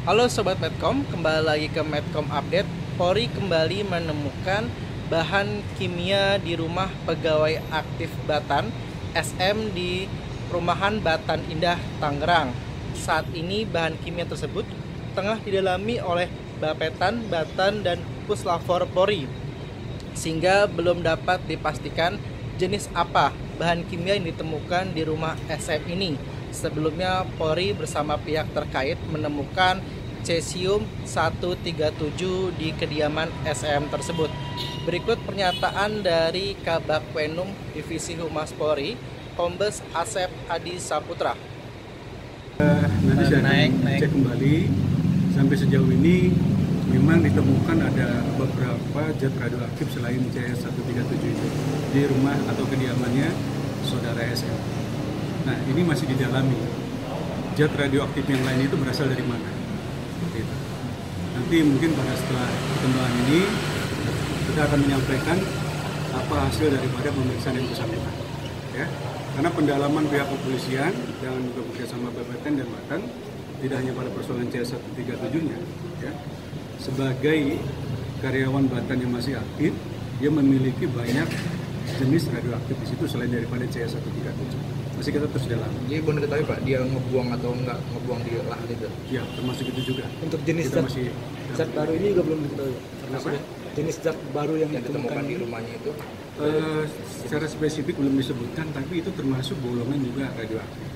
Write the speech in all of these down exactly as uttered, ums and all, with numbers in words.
Halo Sobat Medcom, kembali lagi ke Medcom Update. Polri kembali menemukan bahan kimia di rumah pegawai aktif Batan S M di perumahan Batan Indah, Tangerang. Saat ini bahan kimia tersebut tengah didalami oleh Bapetan, Batan, dan Puslapfor Polri, sehingga belum dapat dipastikan jenis apa bahan kimia yang ditemukan di rumah S M ini. Sebelumnya Polri bersama pihak terkait menemukan cesium seratus tiga puluh tujuh di kediaman S M tersebut. Berikut pernyataan dari Kabagpenum Divisi Humas Polri, Kombes Asep Adi Saputra. Uh, nanti saya naik, akan naik. cek kembali. Sampai sejauh ini memang ditemukan ada beberapa zat radioaktif selain C seratus tiga puluh tujuh itu di rumah atau kediamannya saudara S M. Nah, ini masih didalami. Zat radioaktif yang lain itu berasal dari mana? Gitu. Nanti mungkin pada setelah perkembangan ini kita akan menyampaikan apa hasil daripada pemeriksaan yang bersangkutan. Ya, karena pendalaman pihak kepolisian dan juga bekerjasama Bapetan dan Batan tidak hanya pada persoalan C seratus tiga puluh tujuh-nya, ya. Sebagai karyawan Batan yang masih aktif, dia memiliki banyak jenis radioaktif di situ selain daripada C seratus tiga puluh tujuh. Masih kita terus dalam. Jadi belum diketahui Pak, dia ngebuang atau enggak ngebuang di lahan itu? Ya, termasuk itu juga. Untuk jenis Kita zat, masih zat baru ini juga belum diketahui. Apa? Jenis zat baru yang, Yang ditemukan ditemukan di rumahnya itu? Uh, secara spesifik belum disebutkan, tapi itu termasuk golongan juga radioaktif.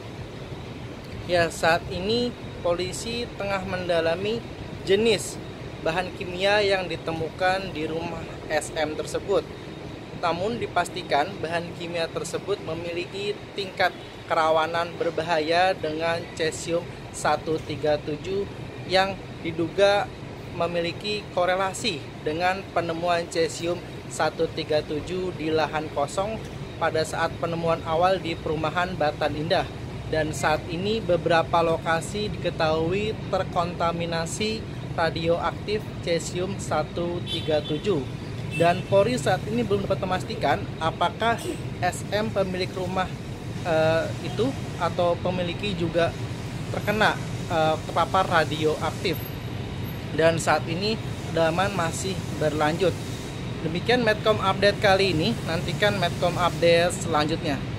Ya, saat ini polisi tengah mendalami jenis bahan kimia yang ditemukan di rumah S M tersebut. Namun dipastikan bahan kimia tersebut memiliki tingkat kerawanan berbahaya dengan cesium seratus tiga puluh tujuh yang diduga memiliki korelasi dengan penemuan cesium seratus tiga puluh tujuh di lahan kosong pada saat penemuan awal di perumahan Batan Indah. Dan saat ini beberapa lokasi diketahui terkontaminasi radioaktif cesium seratus tiga puluh tujuh. Dan Polri saat ini belum dapat memastikan apakah S M pemilik rumah uh, itu atau pemiliki juga terkena uh, terpapar radioaktif. Dan saat ini pendalaman masih berlanjut. Demikian Medcom Update kali ini. Nantikan Medcom Update selanjutnya.